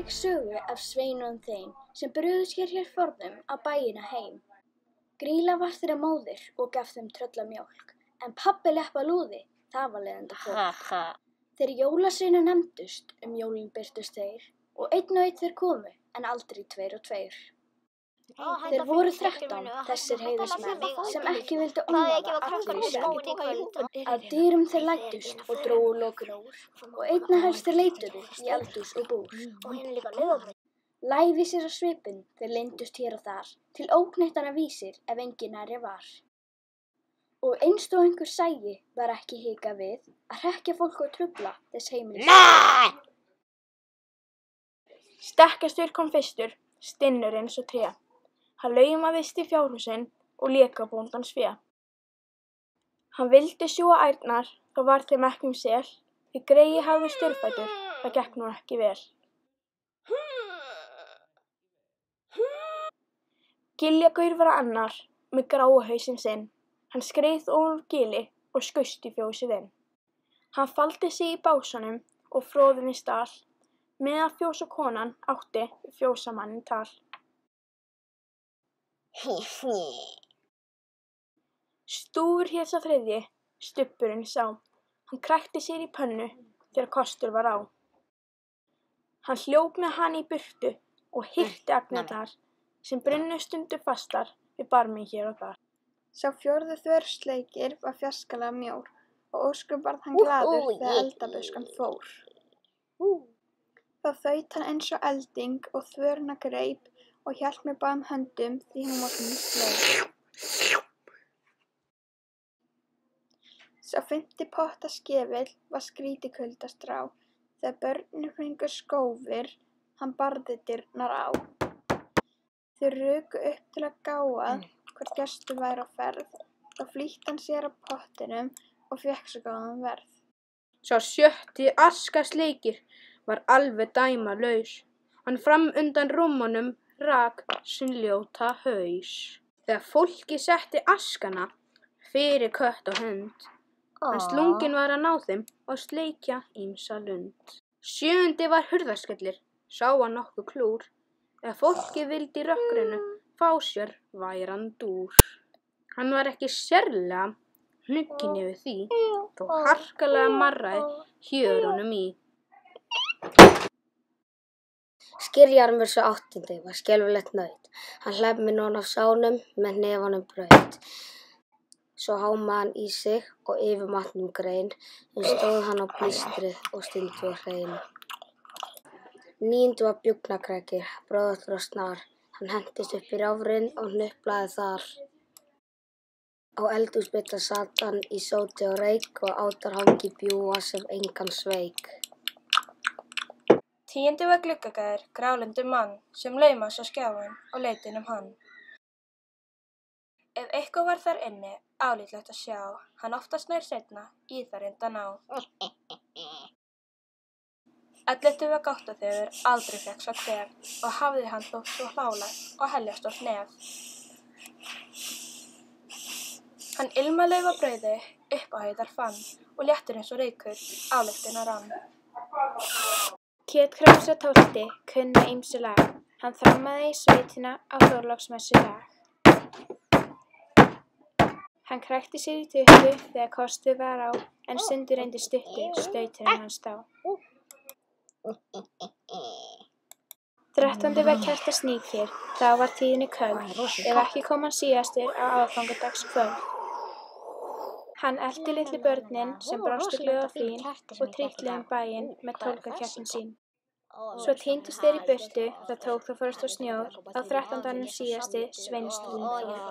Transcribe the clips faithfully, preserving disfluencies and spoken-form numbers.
ég sögu af sveinunum þeim sem brugðu sér hér forðum á bæina heim. Grýla var þeirra móðir og gaf þeim tröllamjólk, en pabbi leppa lúði, það var leiðinda fólk. Þeir jólasveinar nefndust, um jólin birtust þeir, og einn og einn þeir komu, en aldrei tveir og tveir. Þeir voru þrettán, þessir heiðursmenn, sem ekki vildu umvaða allir í senn. Að dyrum þeir læddust og drógu lokun úr, og einna helst þeir leituðu í eldhús og búr. Lævísir á svipinn þeir leyndust hér og þar, til ókneittana vísir ef enginn nærri var. Og einst og einhver sæi var ekki hikað við að hrekkja fólk og trufla þess heimilis. Stekkjarstaur kom fyrstur, stinnur eins og tré. Hann laumaðist í fjárhúsin og lék á bóndans fé. Hann vildi sjúga ærnar, þá var þeim ekki um sel, því greyið hafði stórfætur, það gekk nú ekki vel. Giljagaur var annar, með gráa hausinn sinn. Hann skreið ofan úr gili og skaust í fjósið inn. Hann faldi sig í básunum og fróðunni stál, meðan fjós og konan átti við fjósamannin tal. Stúfur hét sá þriðji, stubburinn sá. Hann krækti sér í pönnu þegar kostur var á. Hann hljóp með hann í burtu og hirti agnirnar sem brunnu stundu fastar við barminn hér og þar. Sá fjórði þversleikir var fjarskalega mjór og ósköp varð hann glaður þegar eldabuskan fór. Þá þaut hann eins og elding og þvörina greip og hélt með báðum höndum því hún var svona sleip. Sá fimmti pottaskefill var skrítikuldastrá, þegar börnin fengu skófir, hann barði dyrnar á. Þau ruku upp til að gáa hvort gestur væri á ferð, þá flýtti hann sér að pottinum og fékk svo góðan verð. Sá sjötti askasleikir var alveg dæmalaus, hann fram undan rúmunum rak sinn ljóta haus. Þegar fólki setti askana fyrir kött og hund, en slunginn var að ná þeim og sleikja ýmsa lund. Sjöundi var hurðarskellir, sá hann nokkuð klúr, þegar fólki vildi rökkrinu fá sér væran dúr. Hann var ekki sérlega hnugginn yfir því, þó harkalega marraði hjörunum í. Skyrjarmur sá áttundi var skelfilegt naut. Hann hleypti non af sánum með hnefanum braut. Svo hámaði hann í sig og yfir matnum grein, en stóð hann á blístri og stundi var hrein. Níundi var bjúgnakrækir, bróðallur og snar. Hann hentist upp í ráfrinn og hnuplaði þar. Á eldhúsbytta sat hann í sóti og reyk og átarhangi bjúga sem engan sveik. Tíundi var gluggagæðir, grálundur mann, sem laumaðist á skjáinn og leit inn um hann. Ef eitthvað var þar inni, álítlegt að sjá, hann oftast nær seinna í það reynda ná. Ellefti var gáttaþefur, aldrei fékk svo kvef, og hafði hann þótt svo hlálegt og heljarstórt nef. Hann ilmaði lauf á brauði, upp á heiðar fann, og léttur eins og reykur, ályktina rann. Kjötkrafsa tólfti kunni ýmsu lag, hann þrammaði í sveitina á Þorláksmessu dag. Hann krækti sér í tuttu þegar kostur var á, en stundum reyndi stuttu stauturinn hans þá. Þrettándi var kertasníkir, þá var tíðinni köld, ef ekki kom hann síðastur á aðfangadagskvöld. Hann elti litlu börnin sem brostu glöð og fín og trítluðu um bæinn með tólgakeppnin sín. Svo tíndust þeir í burtu, það tók þá frost og snjór, á þrettándanum síðasti sveinstúlinn fór.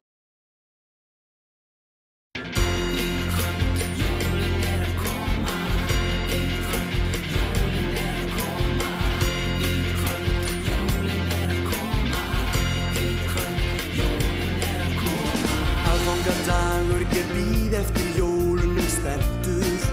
Aðfangadagur, ég bíð eftir jólunum spenntur.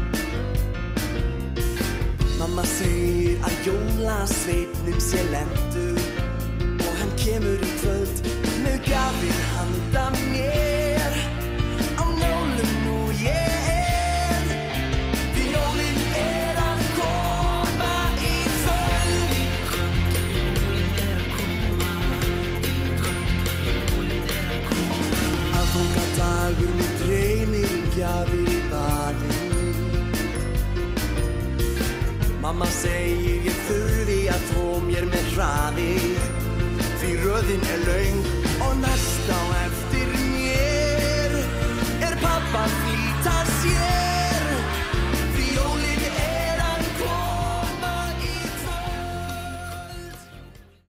Mamma segir að jólasveinninn sé lentur og hann kemur í kvöld með gjafir handa mér. Á jólum nú ég er, því jólin er að koma í kvöld. gjafir í baði. Mamma segir ég þurfi að þvo mér með hraði, því röðin er löng og næst á